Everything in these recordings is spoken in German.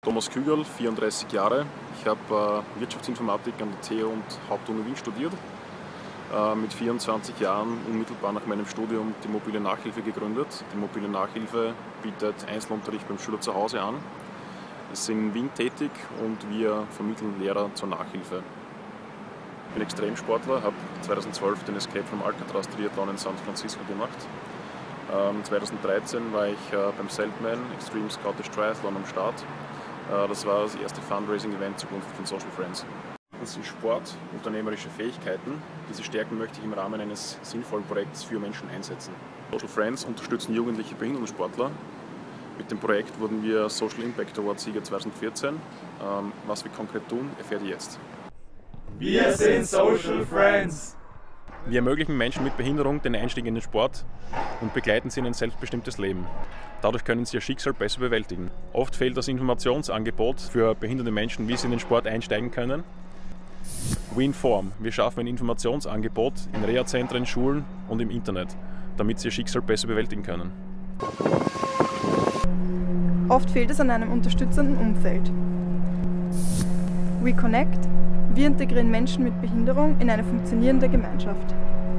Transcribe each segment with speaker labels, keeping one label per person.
Speaker 1: Thomas Kügerl, 34 Jahre. Ich habe Wirtschaftsinformatik an der TU und Hauptuni Wien studiert. Mit 24 Jahren unmittelbar nach meinem Studium die Mobile Nachhilfe gegründet. Die Mobile Nachhilfe bietet Einzelunterricht beim Schüler zu Hause an. Wir sind in Wien tätig und wir vermitteln Lehrer zur Nachhilfe. Ich bin Extremsportler, habe 2012 den Escape from Alcatraz Triathlon in San Francisco gemacht. 2013 war ich beim Seltman Extreme Scottish Triathlon am Start. Das war das erste Fundraising-Event zugunsten von Social Friends. Das sind Sport, unternehmerische Fähigkeiten. Diese Stärken möchte ich im Rahmen eines sinnvollen Projekts für Menschen einsetzen. Social Friends unterstützen jugendliche Behindertensportler. Mit dem Projekt wurden wir Social Impact Award Sieger 2014. Was wir konkret tun, erfährt ihr jetzt.
Speaker 2: Wir sind Social Friends!
Speaker 1: Wir ermöglichen Menschen mit Behinderung den Einstieg in den Sport und begleiten sie in ein selbstbestimmtes Leben. Dadurch können sie ihr Schicksal besser bewältigen. Oft fehlt das Informationsangebot für behinderte Menschen, wie sie in den Sport einsteigen können. We Inform. Wir schaffen ein Informationsangebot in Reha-Zentren, Schulen und im Internet, damit sie ihr Schicksal besser bewältigen können.
Speaker 3: Oft fehlt es an einem unterstützenden Umfeld. We Connect. Wir integrieren Menschen mit Behinderung in eine funktionierende Gemeinschaft.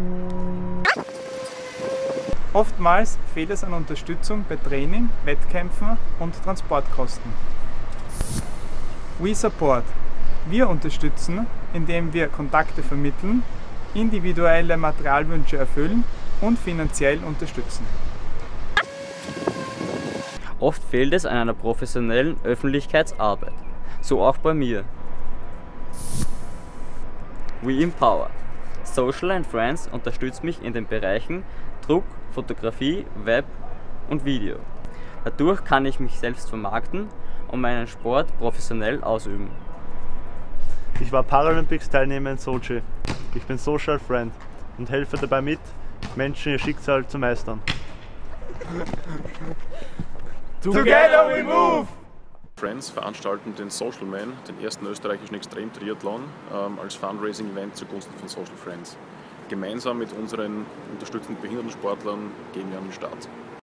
Speaker 2: Oftmals fehlt es an Unterstützung bei Training, Wettkämpfen und Transportkosten. We Support. Wir unterstützen, indem wir Kontakte vermitteln, individuelle Materialwünsche erfüllen und finanziell unterstützen.
Speaker 4: Oft fehlt es an einer professionellen Öffentlichkeitsarbeit, so auch bei mir. We Empower. Social and Friends unterstützt mich in den Bereichen Druck, Fotografie, Web und Video. Dadurch kann ich mich selbst vermarkten und meinen Sport professionell ausüben.
Speaker 5: Ich war Paralympics-Teilnehmer in Sochi. Ich bin Social Friend und helfe dabei mit, Menschen ihr Schicksal zu meistern.
Speaker 2: Together we move!
Speaker 1: Friends veranstalten den Social Man, den ersten österreichischen Extrem-Triathlon, als Fundraising-Event zugunsten von Social Friends. Gemeinsam mit unseren unterstützenden Behindertensportlern gehen wir an den Start.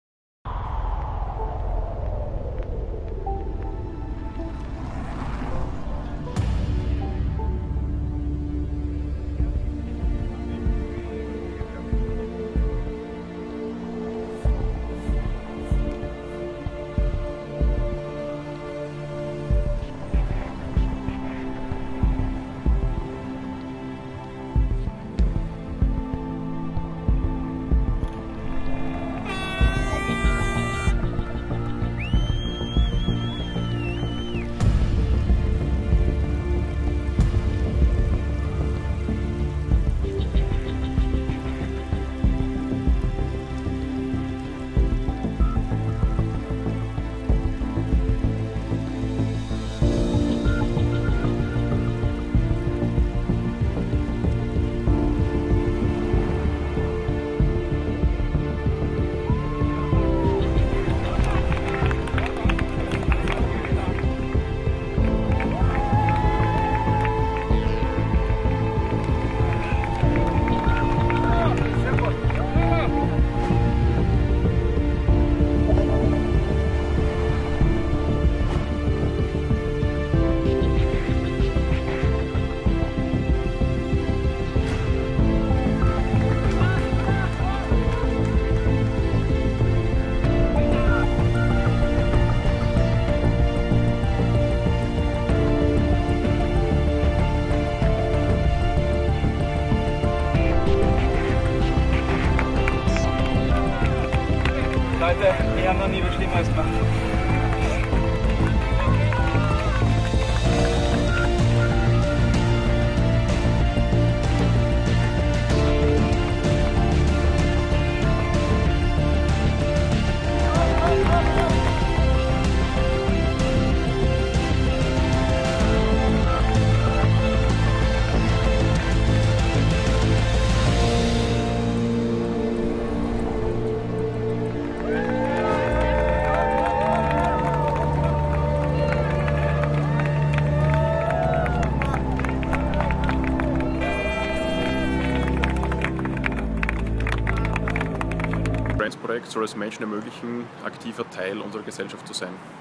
Speaker 2: Leute, wir haben noch nie was Schlimmeres gemacht.
Speaker 1: Das Projekt soll es Menschen ermöglichen, aktiver Teil unserer Gesellschaft zu sein.